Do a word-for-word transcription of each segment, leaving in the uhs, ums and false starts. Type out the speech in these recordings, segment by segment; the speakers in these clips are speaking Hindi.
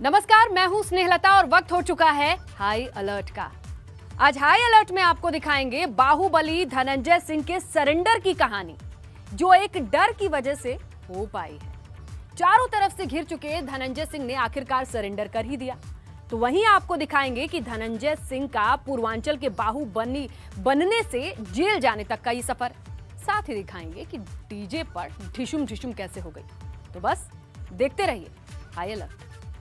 नमस्कार, मैं हूं स्नेहलता और वक्त हो चुका है हाई अलर्ट का। आज हाई अलर्ट में आपको दिखाएंगे बाहुबली धनंजय सिंह के सरेंडर की कहानी, जो एक डर की वजह से हो पाई है। चारों तरफ से घिर चुके धनंजय सिंह ने आखिरकार सरेंडर कर ही दिया। तो वहीं आपको दिखाएंगे कि धनंजय सिंह का पूर्वांचल के बाहुबली बनने से जेल जाने तक का ये सफर। साथ ही दिखाएंगे कि डीजे पर ढिशुम ढिशुम कैसे हो गई। तो बस देखते रहिए हाई अलर्ट।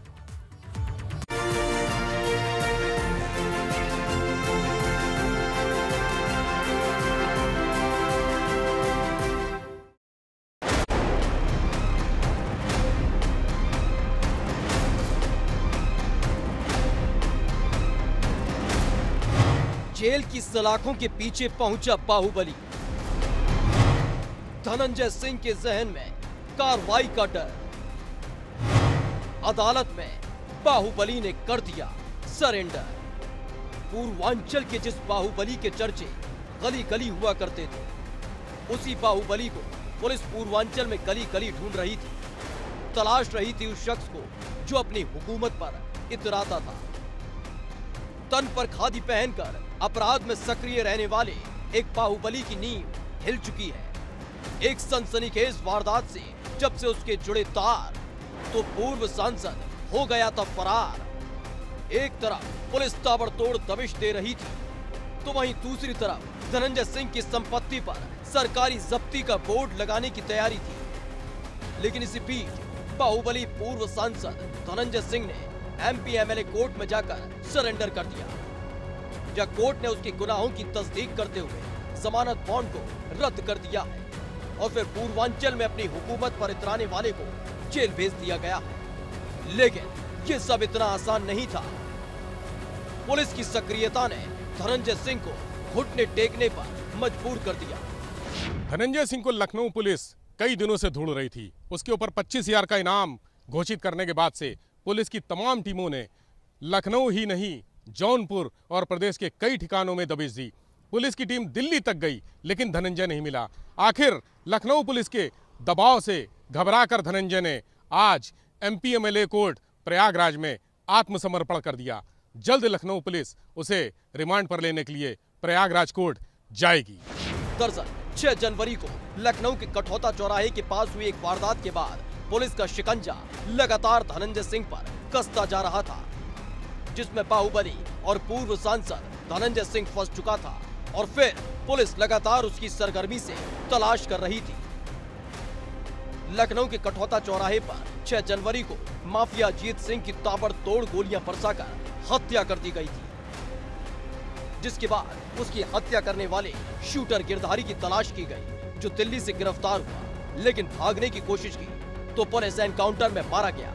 जेल की सलाखों के पीछे पहुंचा बाहुबली। धनंजय सिंह के जहन में कार्रवाई का डर। अदालत में बाहुबली ने कर दिया सरेंडर। पूर्वांचल के जिस बाहुबली के चर्चे गली गली हुआ करते थे, उसी बाहुबली को पुलिस पूर्वांचल में गली गली ढूंढ रही थी। तलाश रही थी उस शख्स को जो अपनी हुकूमत पर इतराता था। तन पर खादी पहनकर अपराध में सक्रिय रहने वाले एक बाहुबली की नींव हिल चुकी है। एक सनसनीखेज वारदात से जब से उसके जुड़े तार, तो पूर्व सांसद हो गया था फरार। एक तरफ पुलिस ताबड़तोड़ दबिश दे रही थी, तो वहीं दूसरी तरफ धनंजय सिंह की संपत्ति पर सरकारी जब्ती का बोर्ड लगाने की तैयारी थी। लेकिन इसी बीच बाहुबली पूर्व सांसद धनंजय सिंह ने एमपी एमएलए कोर्ट में जाकर सरेंडर कर दिया। जब कोर्ट ने उसके गुनाहों की तस्दीक करते हुए जमानत बॉन्ड को रद्द कर दिया है और फिर पूर्वांचल में अपनी हुकूमत पर इतराने वाले को जेल भेज दिया गया है। लेकिन ये सब इतना आसान नहीं था। पुलिस की सक्रियता ने धनंजय सिंह को घुटने टेकने पर मजबूर कर दिया। धनंजय सिंह को लखनऊ पुलिस कई दिनों से ढूंढ रही थी। उसके ऊपर पच्चीस हजार का इनाम घोषित करने के बाद से पुलिस की तमाम टीमों ने लखनऊ ही नहीं, जौनपुर और प्रदेश के कई ठिकानों में दबिश दी। पुलिस की टीम दिल्ली तक गई, लेकिन धनंजय नहीं मिला। आखिर लखनऊ पुलिस के दबाव से घबराकर धनंजय ने आज एमपी एमएलए कोर्ट प्रयागराज में आत्मसमर्पण कर दिया। जल्द लखनऊ पुलिस उसे रिमांड पर लेने के लिए प्रयागराज कोर्ट जाएगी। दरअसल छह जनवरी को लखनऊ के कठौता चौराहे के पास हुई एक वारदात के बाद पुलिस का शिकंजा लगातार धनंजय सिंह पर कसता जा रहा था, जिसमें बाहुबली और पूर्व सांसद धनंजय सिंह फंस चुका था। और फिर पुलिस लगातार उसकी सरगर्मी से तलाश कर रही थी। लखनऊ के कठौता चौराहे पर छह जनवरी को माफिया जीत सिंह की ताबड़तोड़ गोलियां बरसाकर हत्या कर दी गई थी, जिसके बाद उसकी हत्या करने वाले शूटर गिरधारी की तलाश की गई, जो दिल्ली से गिरफ्तार हुआ। लेकिन भागने की कोशिश की तो पुलिस एनकाउंटर में मारा गया।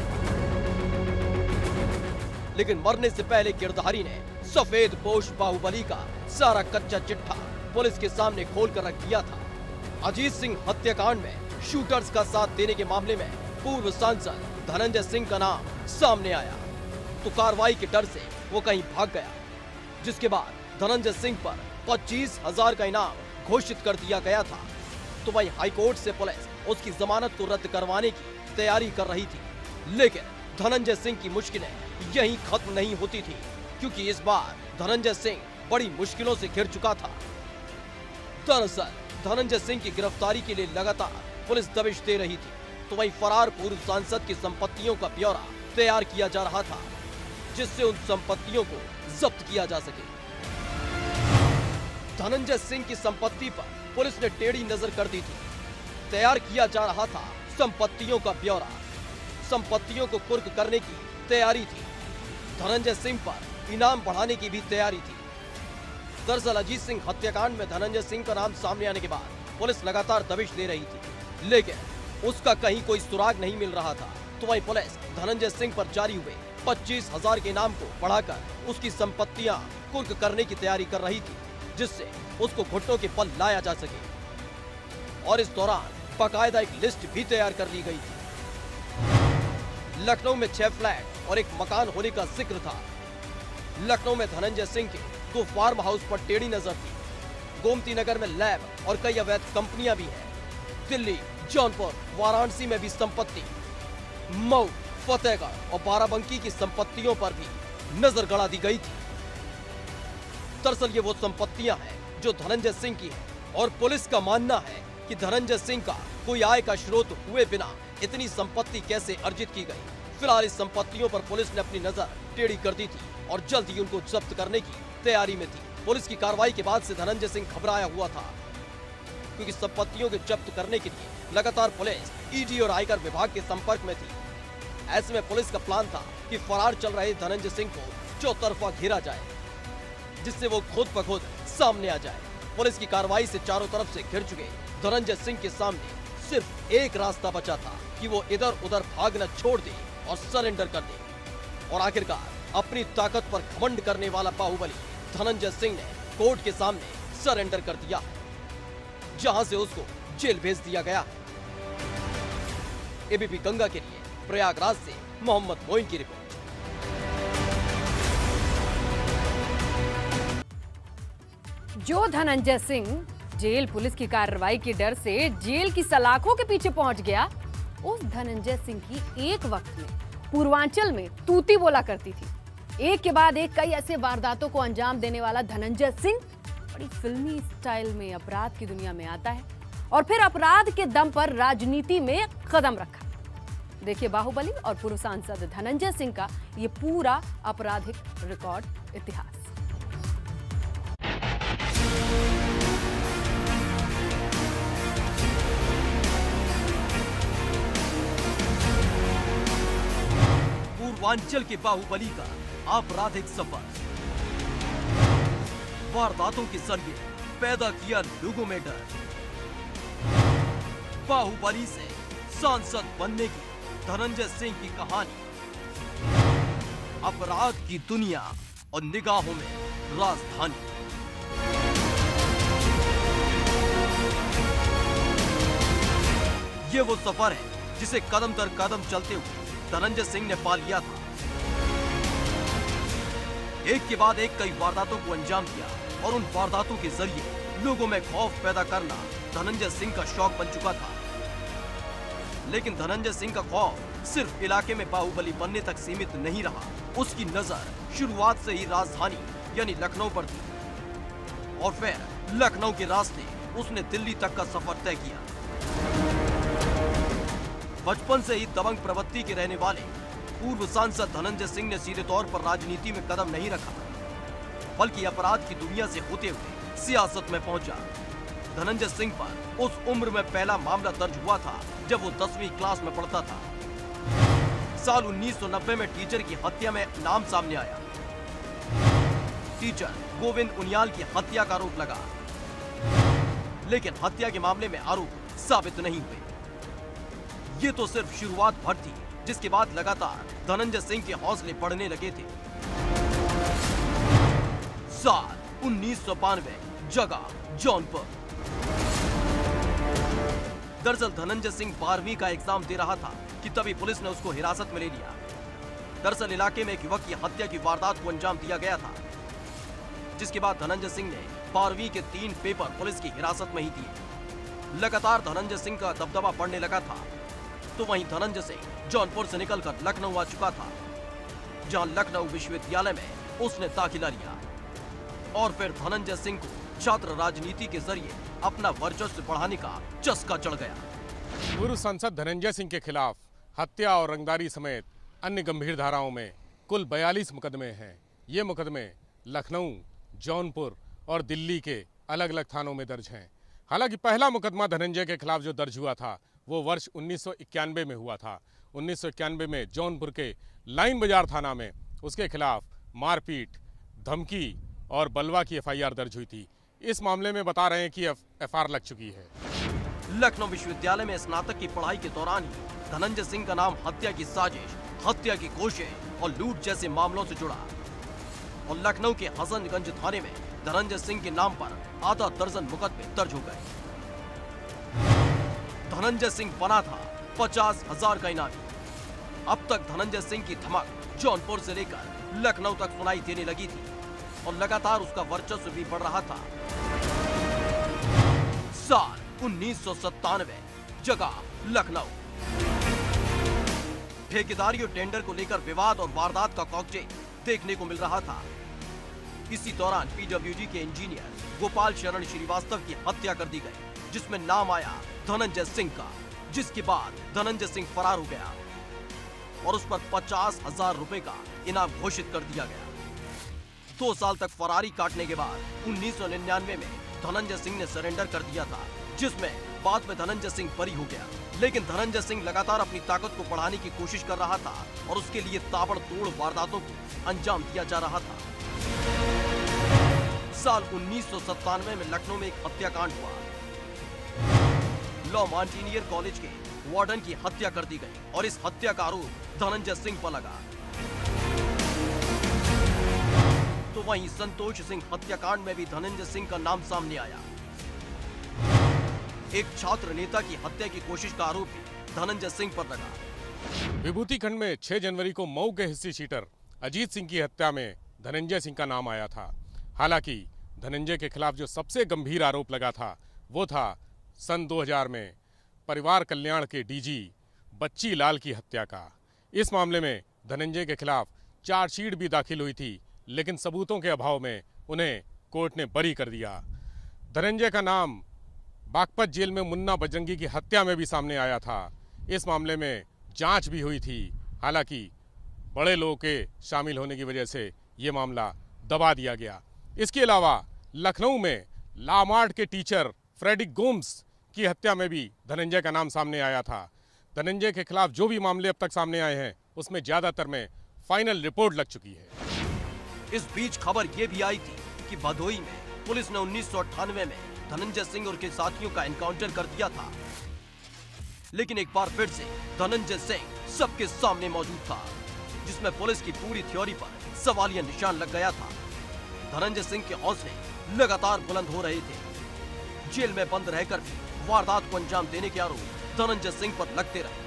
लेकिन मरने से पहले गिरधारी ने सफेद पोश बाहुबली का सारा कच्चा चिट्ठा पुलिस के सामने खोल कर रख दिया था। अजीत सिंह हत्याकांड में शूटर्स का साथ देने के मामले में पूर्व सांसद धनंजय सिंह का नाम सामने आया, तो कार्रवाई के डर से वो कहीं भाग गया, जिसके बाद धनंजय सिंह पर पच्चीस हजार का इनाम घोषित कर दिया गया था। तो वहीं हाईकोर्ट से पुलिस उसकी जमानत को रद्द करवाने की तैयारी कर रही थी। लेकिन धनंजय सिंह की मुश्किलें यहीं खत्म नहीं होती थी, क्योंकि इस बार धनंजय सिंह बड़ी मुश्किलों से घिर चुका था। दरअसल धनंजय सिंह की गिरफ्तारी के लिए लगातार पुलिस दबिश दे रही थी, तो वहीं फरार पूर्व सांसद की संपत्तियों का ब्यौरा तैयार किया जा रहा था, जिससे उन संपत्तियों को जब्त किया जा सके। धनंजय सिंह की संपत्ति पर पुलिस ने टेढ़ी नजर कर दी थी। तैयार किया जा रहा था संपत्तियों का ब्यौरा। संपत्तियों को कुर्क करने की तैयारी थी। धनंजय सिंह पर इनाम बढ़ाने की भी तैयारी थी। दरअसल अजीत सिंह हत्याकांड में धनंजय सिंह का नाम सामने आने के बाद पुलिस लगातार दबिश दे रही थी, लेकिन उसका कहीं कोई सुराग नहीं मिल रहा था। तो वहीं पुलिस धनंजय सिंह पर जारी हुए पच्चीस हजार के इनाम को बढ़ाकर उसकी संपत्तियां कुर्क करने की तैयारी कर रही थी, जिससे उसको घुटनों के बल लाया जा सके। और इस दौरान बाकायदा एक लिस्ट भी तैयार कर ली गई थी। लखनऊ में छह फ्लैट और एक मकान होने का जिक्र था। लखनऊ में धनंजय सिंह के दो फार्म हाउस पर टेढ़ी नजर थी। गोमती नगर में लैब और कई अवैध कंपनियां भी हैं। दिल्ली, जौनपुर, वाराणसी में भी संपत्ति। मऊ, फतेहगढ़ और बाराबंकी की संपत्तियों पर भी नजर गड़ा दी गई थी। दरअसल ये वो संपत्तियां हैं जो धनंजय सिंह की है और पुलिस का मानना है कि धनंजय सिंह का कोई आय का स्रोत हुए बिना इतनी संपत्ति कैसे अर्जित की गई। फिलहाल इस संपत्तियों पर पुलिस ने अपनी नजर टेढ़ी कर दी थी और जल्द ही उनको जब्त करने की तैयारी में थी। पुलिस की कार्रवाई के बाद से धनंजय सिंह घबराया हुआ था, क्योंकि संपत्तियों के जब्त करने के लिए लगातार पुलिस ईडी और आयकर विभाग के संपर्क में थी। ऐसे में पुलिस का प्लान था कि फरार चल रहे धनंजय सिंह को चौतरफा घेरा जाए, जिससे वो खुद ब खुद सामने आ जाए। पुलिस की कार्रवाई से चारों तरफ से घिर चुके धनंजय सिंह के सामने सिर्फ एक रास्ता बचा था कि वो इधर उधर भागना छोड़ दे और सरेंडर कर दे। और आखिरकार अपनी ताकत पर घमंड करने वाला बाहुबली धनंजय सिंह ने कोर्ट के सामने सरेंडर कर दिया, जहां से उसको जेल भेज दिया गया। एबीपी गंगा के लिए प्रयागराज से मोहम्मद मोइन की रिपोर्ट। जो धनंजय सिंह जेल पुलिस की कार्रवाई के डर से जेल की सलाखों के पीछे पहुंच गया, उस धनंजय सिंह की एक वक्त में पूर्वांचल में तूती बोला करती थी। एक के बाद एक कई ऐसे वारदातों को अंजाम देने वाला धनंजय सिंह बड़ी फिल्मी स्टाइल में अपराध की दुनिया में आता है और फिर अपराध के दम पर राजनीति में कदम रखा। देखिए बाहुबली और पूर्व सांसद धनंजय सिंह का ये पूरा आपराधिक रिकॉर्ड इतिहास। पूर्वांचल के बाहुबली का आपराधिक सफर, वारदातों के जरिए पैदा किया लोगों में डर। बाहुबली से सांसद बनने की धनंजय सिंह की कहानी, अपराध की दुनिया और निगाहों में राजधानी। ये वो सफर है जिसे कदम दर कदम चलते हुए धनंजय सिंह ने पा लिया था। एक के बाद एक कई वारदातों को अंजाम दिया और उन वारदातों के जरिए लोगों में खौफ पैदा करना धनंजय सिंह का शौक बन चुका था। लेकिन धनंजय सिंह का खौफ सिर्फ इलाके में बाहुबली बनने तक सीमित नहीं रहा। उसकी नजर शुरुआत से ही राजधानी यानी लखनऊ पर थी और फिर लखनऊ के रास्ते उसने दिल्ली तक का सफर तय किया। बचपन से ही दबंग प्रवृत्ति के रहने वाले पूर्व सांसद धनंजय सिंह ने सीधे तौर पर राजनीति में कदम नहीं रखा, बल्कि अपराध की दुनिया से होते हुए सियासत में पहुंचा। धनंजय सिंह पर उस उम्र में पहला मामला दर्ज हुआ था जब वो दसवीं क्लास में पढ़ता था। साल उन्नीस सौ नब्बे में टीचर की हत्या में नाम सामने आया। टीचर गोविंद उनियाल की हत्या का आरोप लगा, लेकिन हत्या के मामले में आरोप साबित नहीं हुए। ये तो सिर्फ शुरुआत भर थी, जिसके बाद लगातार धनंजय सिंह के हौसले बढ़ने लगे थे। साल उन्नीस सौ बानवे, जगह जौनपुर। दरअसल धनंजय सिंह बारहवीं का एग्जाम दे रहा था कि तभी पुलिस ने उसको हिरासत में ले लिया। दरअसल इलाके में एक युवक की हत्या की वारदात को अंजाम दिया गया था, जिसके बाद धनंजय सिंह ने बारहवीं के तीन पेपर पुलिस की हिरासत में ही दिए। लगातार धनंजय सिंह का दबदबा बढ़ने लगा था, तो वहीं धनंजय सिंह जौनपुर से निकलकर लखनऊ आ चुका था, जहां लखनऊ विश्वविद्यालय में उसने दाखिला लिया और फिर धनंजय सिंह को छात्र राजनीति के जरिए अपना वर्चस्व बढ़ाने का चस्का चढ़ गया। पूर्व सांसद धनंजय सिंह के खिलाफ हत्या और रंगदारी समेत अन्य गंभीर धाराओं में कुल बयालीस मुकदमे हैं। ये मुकदमे लखनऊ, जौनपुर और दिल्ली के अलग अलग थानों में दर्ज हैं। हालांकि पहला मुकदमा धनंजय के खिलाफ जो दर्ज हुआ था वो वर्ष उन्नीस सौ इक्यानवे में हुआ था। उन्नीस सौ इक्यानवे में जौनपुर के लाइन बाजार थाना में उसके खिलाफ मारपीट, धमकी और बलवा की एफ आई आर दर्ज हुई थी। इस मामले में बता रहे हैं कि एफ आई आर लग चुकी है। लखनऊ विश्वविद्यालय में स्नातक की पढ़ाई के दौरान ही धनंजय सिंह का नाम हत्या की साजिश, हत्या की कोशिश और लूट जैसे मामलों से जुड़ा और लखनऊ के हसनगंज थाने में धनंजय सिंह के नाम पर आधा दर्जन मुकदमे दर्ज हो गए। धनंजय सिंह बना था पचास हजार का इनामी। अब तक धनंजय सिंह की धमक जौनपुर से लेकर लखनऊ तक सुनाई देने लगी थी और लगातार उसका वर्चस्व भी बढ़ रहा था। साल उन्नीस सौ सत्तानवे, जगह लखनऊ। ठेकेदारी और टेंडर को लेकर विवाद और वारदात का कॉकटेल देखने को मिल रहा था। इसी दौरान पीडब्ल्यूडी के इंजीनियर गोपाल शरण श्रीवास्तव की हत्या कर दी गई, जिसमें नाम आया धनंजय सिंह का, जिसके बाद धनंजय सिंह फरार हो गया और उस पर पचास हजार रुपए का इनाम घोषित कर दिया गया। दो साल तक फरारी काटने के बाद उन्नीस सौ निन्यानवे में धनंजय सिंह ने सरेंडर कर दिया था, जिसमें बाद में धनंजय सिंह बरी हो गया। लेकिन धनंजय सिंह लगातार अपनी ताकत को बढ़ाने की कोशिश कर रहा था और उसके लिए ताबड़तोड़ वारदातों को अंजाम दिया जा रहा था। साल उन्नीस सौ सत्तानवे में लखनऊ में एक हत्याकांड हुआ। लॉ माउंटेनियर कॉलेज के वार्डन की हत्या कर दी गई और इस हत्या का आरोप धनंजय सिंह पर लगा। तो वहीं संतोष सिंह हत्याकांड में भी धनंजय सिंह का नाम सामने आया। एक छात्र नेता की हत्या की कोशिश का आरोप भी धनंजय सिंह पर लगा। विभूति खंड में छह जनवरी को मऊ के हिस्ट्री शीटर अजीत सिंह की हत्या में धनंजय सिंह का नाम आया था। हालांकि धनंजय के खिलाफ जो सबसे गंभीर आरोप लगा था वो था सन दो हज़ार में परिवार कल्याण के डीजी बच्ची लाल की हत्या का। इस मामले में धनंजय के खिलाफ चार्जशीट भी दाखिल हुई थी, लेकिन सबूतों के अभाव में उन्हें कोर्ट ने बरी कर दिया। धनंजय का नाम बागपत जेल में मुन्ना बजरंगी की हत्या में भी सामने आया था। इस मामले में जांच भी हुई थी, हालांकि बड़े लोगों के शामिल होने की वजह से ये मामला दबा दिया गया। इसके अलावा लखनऊ में लामार्ट के टीचर फ्रेडिक गोम्स की हत्या में भी धनंजय का नाम सामने आया था। धनंजय के खिलाफ जो भी मामले अब तक सामने आए हैं उसमें ज्यादातर में फाइनल रिपोर्ट लग चुकी है। इस बीच खबर यह भी आई थी कि भदोई में पुलिस ने उन्नीस सौ अट्ठानवे में धनंजय सिंह और के साथियों का एनकाउंटर कर दिया था, लेकिन एक बार फिर से धनंजय सिंह सबके सामने मौजूद था, जिसमें पुलिस की पूरी थ्योरी पर सवालिया निशान लग गया था। धनंजय सिंह के हौसले लगातार बुलंद हो रहे थे। जेल में बंद रहकर भी वारदात को अंजाम देने के आरोप धनंजय सिंह पर लगते रहे।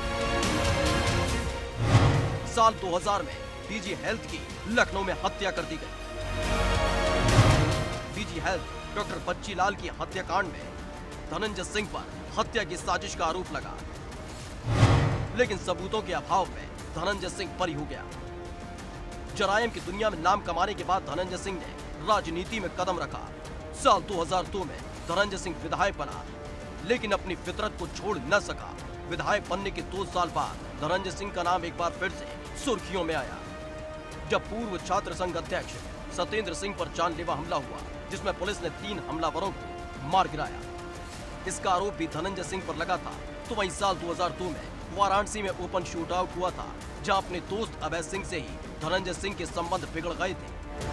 साल दो हज़ार में डीजी हेल्थ की लखनऊ में हत्या कर दी गई। डीजी हेल्थ डॉक्टर बच्ची लाल की हत्याकांड में धनंजय सिंह पर हत्या की साजिश का आरोप लगा, लेकिन सबूतों के अभाव में धनंजय सिंह बरी हो गया। जराइम की दुनिया में नाम कमाने के बाद धनंजय सिंह ने राजनीति में कदम रखा। साल दो हज़ार दो में धनंजय सिंह विधायक बना, लेकिन अपनी फितरत को छोड़ न सका। विधायक बनने के दो साल बाद धनंजय सिंह का नाम एक बार फिर से सुर्खियों में आया, जब पूर्व छात्र संघ अध्यक्ष सत्येंद्र सिंह पर जानलेवा हमला हुआ, जिसमें पुलिस ने तीन हमलावरों को मार गिराया। इसका आरोप भी धनंजय सिंह पर लगा था। तो वहीं साल दो हज़ार दो में वाराणसी में ओपन शूटआउट हुआ था, जहां अपने दोस्त अभय सिंह से ही धनंजय सिंह के संबंध बिगड़ गए थे।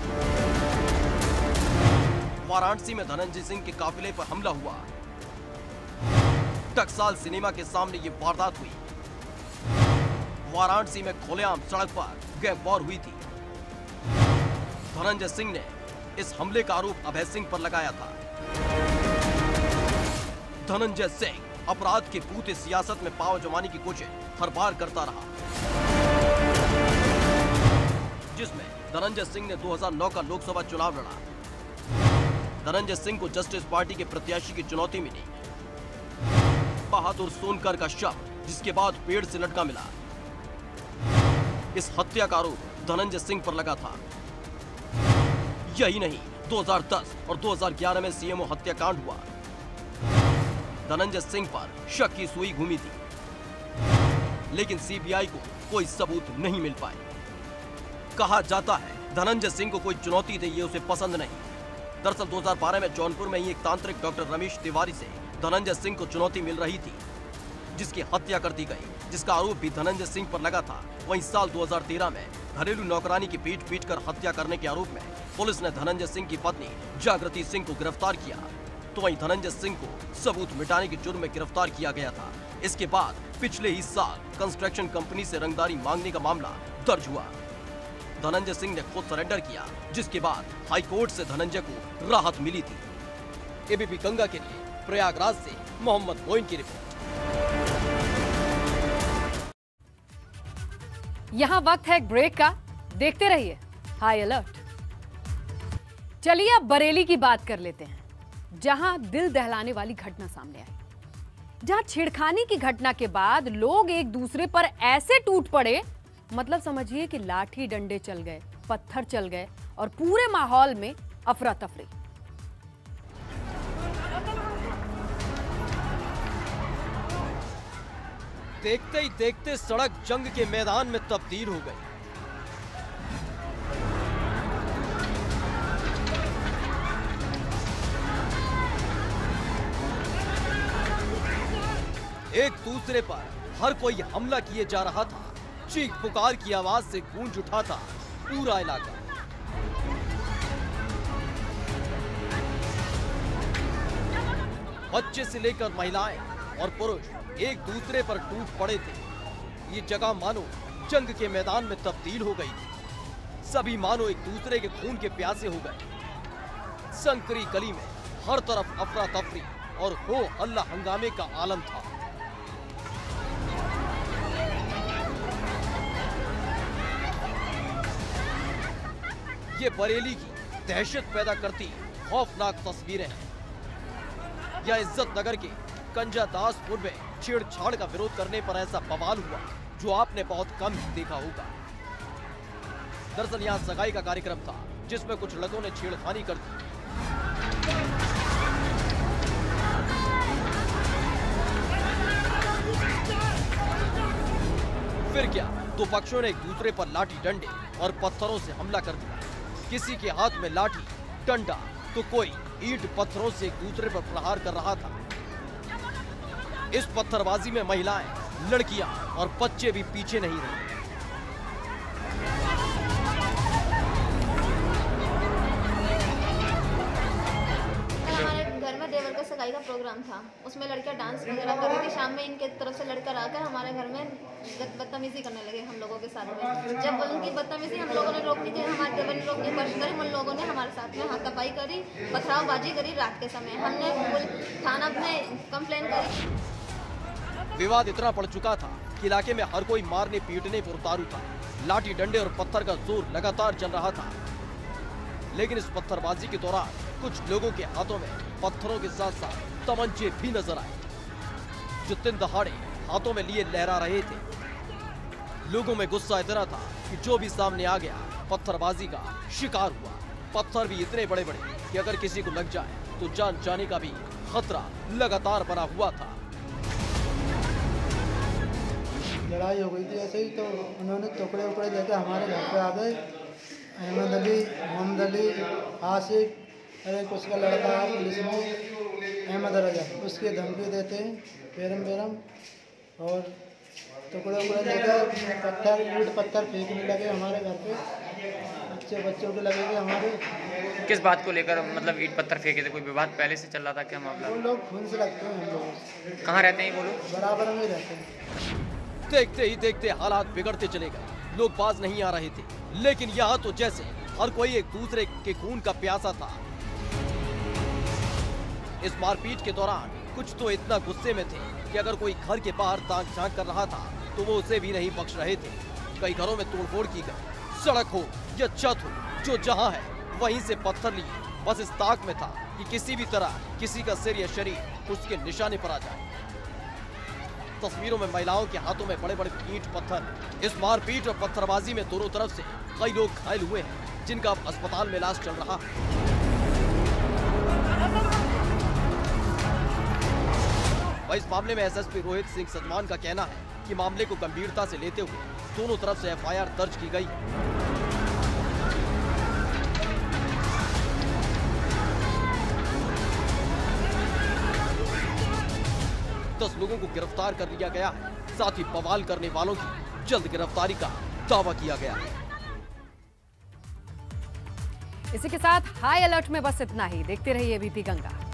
वाराणसी में धनंजय सिंह के काफिले पर हमला हुआ। टकसाल सिनेमा के सामने ये वारदात हुई। वाराणसी में खुलेआम सड़क पर गैंग वॉर हुई थी। धनंजय सिंह ने इस हमले का आरोप अभय सिंह पर लगाया था। धनंजय सिंह अपराध के भूत सियासत में पांव जमाने की कोशिश हर बार करता रहा, जिसमें धनंजय सिंह ने दो हज़ार नौ का लोकसभा चुनाव लड़ा। धनंजय सिंह को जस्टिस पार्टी के प्रत्याशी की चुनौती मिली। बहादुर सोनकर का शव जिसके बाद पेड़ से लटका मिला। इस हत्या का आरोप धनंजय सिंह पर लगा था। यही नहीं, दो हज़ार दस और दो हज़ार ग्यारह में सीएमओ हत्याकांड हुआ। धनंजय सिंह पर शक की सुई घूमी थी, लेकिन सीबीआई को कोई सबूत नहीं मिल पाए। कहा जाता है धनंजय सिंह को कोई चुनौती दे ये उसे पसंद नहीं। दरअसल दो हज़ार बारह में जौनपुर में ही एक तांत्रिक डॉक्टर रमेश तिवारी से धनंजय सिंह को चुनौती मिल रही थी, जिसकी हत्या कर दी गई, जिसका आरोप भी धनंजय सिंह पर लगा था। वहीं साल दो हज़ार तेरह में घरेलू नौकरानी की पीट पीट कर हत्या करने के आरोप में पुलिस ने धनंजय सिंह की पत्नी जागृति सिंह को गिरफ्तार किया। तो वहीं धनंजय सिंह को सबूत मिटाने के जुर्म में गिरफ्तार किया गया था। इसके बाद पिछले ही साल कंस्ट्रक्शन कंपनी से रंगदारी मांगने का मामला दर्ज हुआ। धनंजय सिंह ने खुद सरेंडर किया, जिसके बाद हाईकोर्ट से धनंजय को राहत मिली थी। एबीपी गंगा के लिए प्रयागराज से मोहम्मद मोइन की रिपोर्ट। यहां वक्त है एक ब्रेक का, देखते रहिए हाई अलर्ट। चलिए अब बरेली की बात कर लेते हैं, जहां दिल दहलाने वाली घटना सामने आई। जहां छेड़खानी की घटना के बाद लोग एक दूसरे पर ऐसे टूट पड़े, मतलब समझिए कि लाठी डंडे चल गए, पत्थर चल गए और पूरे माहौल में अफरा तफरी। देखते ही देखते सड़क जंग के मैदान में तब्दील हो गई। एक दूसरे पर हर कोई हमला किए जा रहा था। चीख पुकार की आवाज से गूंज उठा था पूरा इलाका। बच्चे से लेकर महिलाएं और पुरुष एक दूसरे पर टूट पड़े थे। ये जगह मानो जंग के मैदान में तब्दील हो गई थी। सभी मानो एक दूसरे के खून के प्यासे हो गए। संकरी गली में हर तरफ अफरा तफरी और हो हल्ला हंगामे का आलम था। ये बरेली की दहशत पैदा करती खौफनाक तस्वीरें हैं। या इज्जत नगर के कंजा दासपुर में छेड़छाड़ का विरोध करने पर ऐसा बवाल हुआ जो आपने बहुत कम ही देखा होगा। दरअसल यहाँ सगाई का कार्यक्रम था जिसमें कुछ लोगों ने छेड़खानी कर दी। फिर क्या, दो पक्षों ने एक दूसरे पर लाठी डंडे और पत्थरों से हमला कर दिया। किसी के हाथ में लाठी डंडा तो कोई ईंट पत्थरों से एक दूसरे पर प्रहार कर रहा था। इस पत्थरबाजी में महिलाएं, लड़कियां और बच्चे भी पीछे नहीं रहे। हमारे घर में देवर का सगाई का प्रोग्राम था, उसमें लड़कियां डांस वगैरह कर रही थी। शाम में इनके तरफ से लड़कर आकर हमारे घर में बदतमीजी करने लगे हम लोगों के साथ में। जब उनकी बदतमीजी हम लोगों ने रोकने के हमारे देवर ने रोकने की कोशिश करी, उन लोगों ने हमारे साथ में हाथापाई करी, पथरावबाजी करी। रात के समय हमने थाना में कंप्लेन करी। विवाद इतना बढ़ चुका था कि इलाके में हर कोई मारने पीटने पर उतारू था। लाठी डंडे और पत्थर का जोर लगातार चल रहा था। लेकिन इस पत्थरबाजी के दौरान कुछ लोगों के हाथों में पत्थरों के साथ साथ तमंचे भी नजर आए, जो दिन दहाड़े हाथों में लिए लहरा रहे थे। लोगों में गुस्सा इतना था कि जो भी सामने आ गया पत्थरबाजी का शिकार हुआ। पत्थर भी इतने बड़े बड़े कि अगर किसी को लग जाए तो जान जाने का भी खतरा लगातार बना हुआ था। लड़ाई हो गई थी ऐसे ही, तो उन्होंने टुकड़े उकड़े लेके हमारे घर पे आ गए। अहमद अली, मोहम्मद अली, आसिफ, अरे उसका लड़का है पुलिस में, अहमद रजा, उसकी धमकी देते हैं बेरम बेरम, और टुकड़े उकड़े लेकर पत्थर ईंट पत्थर फेंकने लगे हमारे घर पे। बच्चे बच्चों के लगेंगे हमारे। किस बात को लेकर मतलब ईंट पत्थर फेंके थे? कोई विवाद पहले से चल रहा था क्या मामला? वो लोग खून से लगते हैं हम लोग। कहाँ रहते हैं वो लोग? बराबर में रहते हैं। देखते ही देखते हालात बिगड़ते चले गए। लोग बाज नहीं आ रहे थे, लेकिन यहाँ तो जैसे हर कोई एक दूसरे के खून का प्यासा था। इस मारपीट के दौरान कुछ तो इतना गुस्से में थे कि अगर कोई घर के बाहर ताक झांक कर रहा था तो वो उसे भी नहीं बख्श रहे थे। कई घरों में तोड़फोड़ की गई। सड़क हो या छत हो, जो जहां है वहीं से पत्थर लिए, बस इस ताक में था कि किसी भी तरह किसी का सिर या शरीर उसके निशाने पर आ जाए। तस्वीरों में महिलाओं के हाथों में बड़े बड़े ईंट पत्थर। इस मारपीट और पत्थरबाजी में दोनों तरफ से कई लोग घायल हुए हैं, जिनका अब अस्पताल में इलाज चल रहा है। इस मामले में एसएसपी रोहित सिंह सतमान का कहना है कि मामले को गंभीरता से लेते हुए दोनों तरफ से एफआईआर दर्ज की गई। दस लोगों को गिरफ्तार कर लिया गया है। साथ ही बवाल करने वालों की जल्द गिरफ्तारी का दावा किया गया है। इसी के साथ हाई अलर्ट में बस इतना ही। देखते रहिए एबीपी गंगा।